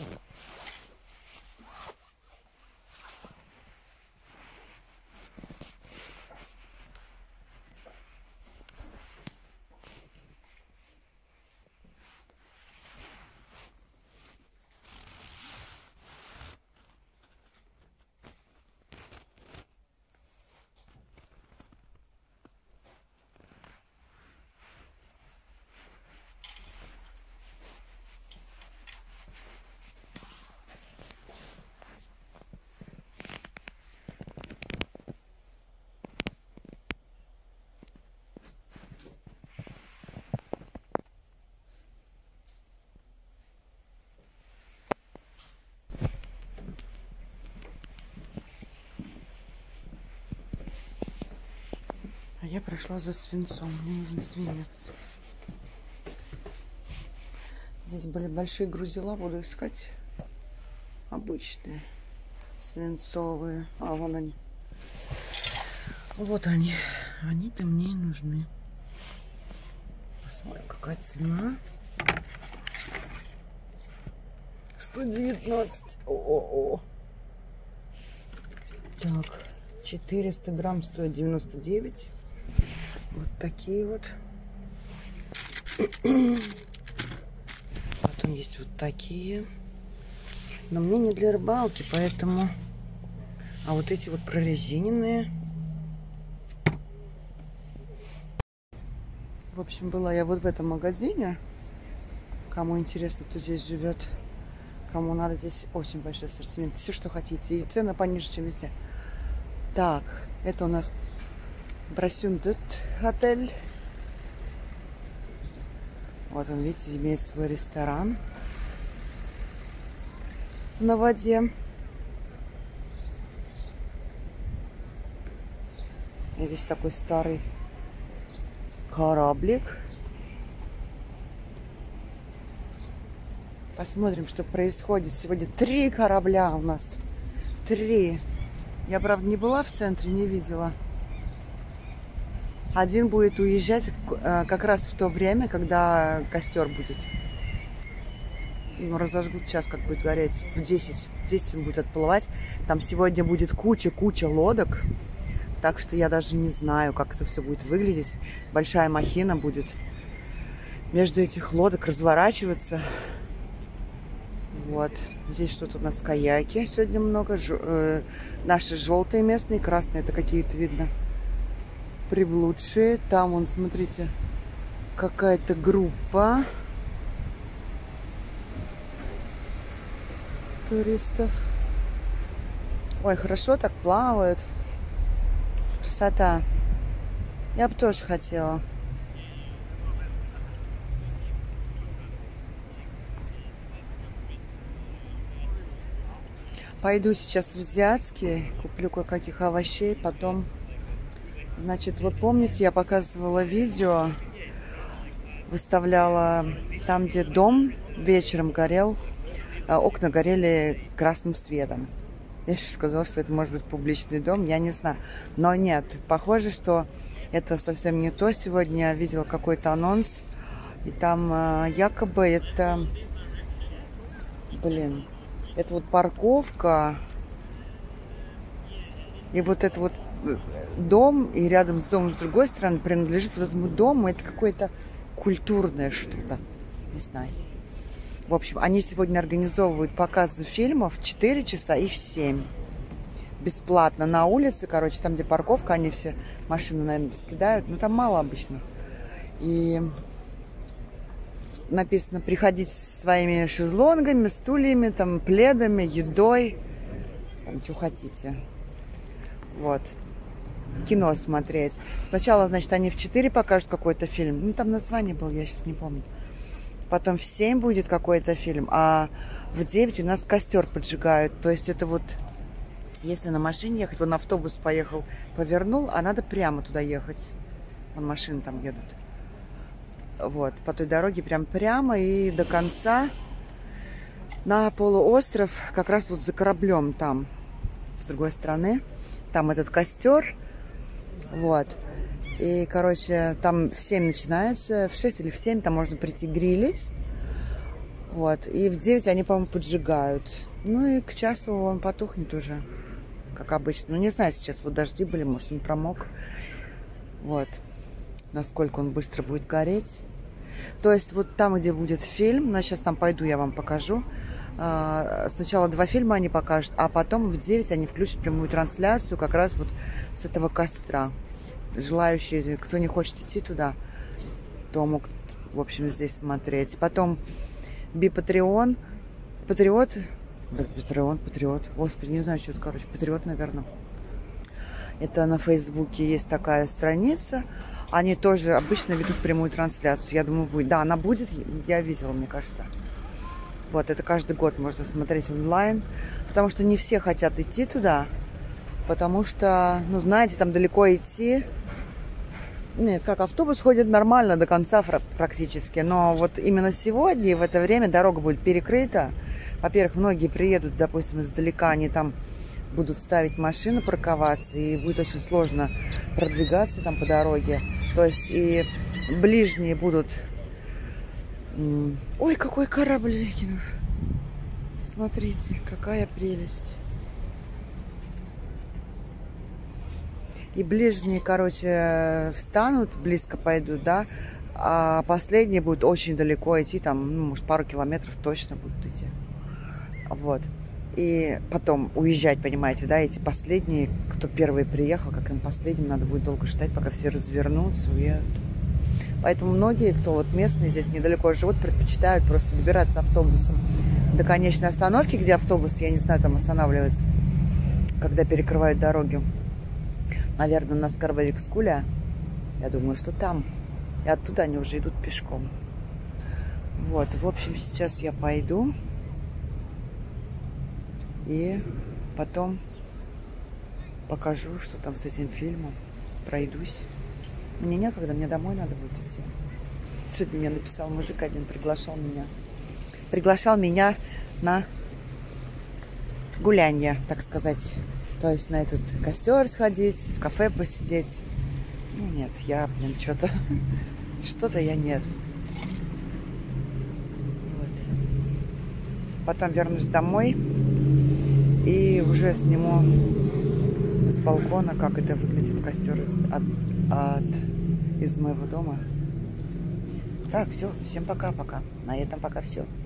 А я прошла за свинцом. Мне нужен свинец. Здесь были большие грузила. Буду искать обычные свинцовые. А, вон они. Вот они. Они-то мне и нужны. Посмотрим, какая цена. 119. О-о-о. Так, 400 грамм стоит 99. Вот такие вот. Потом есть вот такие. Но мне не для рыбалки, поэтому... А вот эти вот прорезиненные. В общем, была я вот в этом магазине. Кому интересно, кто здесь живет. Кому надо, здесь очень большой ассортимент. Все, что хотите. И цены пониже, чем везде. Так, это у нас Брасюндет отель. Вот он, видите, имеет свой ресторан на воде. И здесь такой старый кораблик. Посмотрим, что происходит. Сегодня 3 корабля у нас. 3. Я, правда, не была в центре, не видела. Один будет уезжать как раз в то время, когда костер будет. Ну, разожгут час, как будет гореть. В 10. В 10 он будет отплывать. Там сегодня будет куча лодок. Так что я даже не знаю, как это все будет выглядеть. Большая махина будет между этих лодок разворачиваться. Вот. Здесь что-то у нас каяки сегодня много. Наши желтые местные, красные это какие-то, видно, приблудшие. Там, вон, смотрите, какая-то группа туристов. Ой, хорошо так плавают. Красота. Я бы тоже хотела. Пойду сейчас в Азиатский, куплю кое-каких овощей, потом... Значит, вот помните, я показывала видео, выставляла там, где дом вечером горел, окна горели красным светом. Я еще сказала, что это может быть публичный дом, я не знаю. Но нет, похоже, что это совсем не то. Сегодня я видела какой-то анонс, и там якобы это... Блин, это вот парковка, и вот это вот дом, и рядом с домом с другой стороны принадлежит вот этому дому. Это какое-то культурное что-то. Не знаю. В общем, они сегодня организовывают показы фильмов в 4 часа и в 7. Бесплатно на улице, короче, там, где парковка, они все машины, наверное, раскидают. Но там мало обычно. И написано: приходите со своими шезлонгами, стульями, там, пледами, едой. Там, что хотите. Вот. Кино смотреть. Сначала, значит, они в 4 покажут какой-то фильм. Ну, там название было, я сейчас не помню. Потом в 7 будет какой-то фильм, а в 9 у нас костер поджигают. То есть это вот, если на машине ехать, вон автобус поехал, повернул, а надо прямо туда ехать. Вон машины там едут. Вот, по той дороге прямо и до конца на полуостров, как раз вот за кораблем там, с другой стороны. Там этот костер. Вот. И, короче, там в 7 начинается, в 6 или в 7 там можно прийти грилить. Вот. И в 9 они, по-моему, поджигают. Ну и к часу он потухнет уже, как обычно. Ну, не знаю, сейчас вот дожди были, может, он промок. Вот. Насколько он быстро будет гореть. То есть вот там, где будет фильм, но сейчас там пойду, я вам покажу. Сначала 2 фильма они покажут, а потом в 9 они включат прямую трансляцию как раз вот с этого костра. Желающие, кто не хочет идти туда, то могут, в общем, здесь смотреть. Потом Патриот. Господи, не знаю, что это, короче, Патриот, наверное. Это на Фейсбуке есть такая страница. Они тоже обычно ведут прямую трансляцию. Я думаю, будет. Да, она будет. Я видела, мне кажется. Вот, это каждый год можно смотреть онлайн. Потому что не все хотят идти туда. Потому что, ну, знаете, там далеко идти. Нет, как автобус ходит нормально до конца практически. Но вот именно сегодня и в это время дорога будет перекрыта. Во-первых, многие приедут, допустим, издалека. Они там будут ставить машины, парковаться. И будет очень сложно продвигаться там по дороге. То есть и ближние будут... Ой, какой корабль! Смотрите, какая прелесть! И ближние, короче, встанут, близко пойдут, да, а последние будут очень далеко идти, там, ну, может, пару километров точно будут идти. Вот. И потом уезжать, понимаете, да, эти последние, кто первый приехал, как им последним, надо будет долго ждать, пока все развернутся, уедут. Поэтому многие, кто вот местные здесь недалеко живут, предпочитают просто добираться автобусом до конечной остановки, где автобус, я не знаю, там останавливается, когда перекрывают дороги. Наверное, на Скарбовик-Скуля. Я думаю, что там. И оттуда они уже идут пешком. Вот, в общем, сейчас я пойду. И потом покажу, что там с этим фильмом. Пройдусь. Мне некогда, мне домой надо будет идти. Сегодня мне написал мужик один, приглашал меня на гулянье, так сказать. То есть на этот костер сходить, в кафе посидеть. Ну нет, я, блин, что-то я нет. Вот. Потом вернусь домой и уже сниму с балкона, как это выглядит костер из моего дома. Так, все, всем пока-пока. На этом пока все.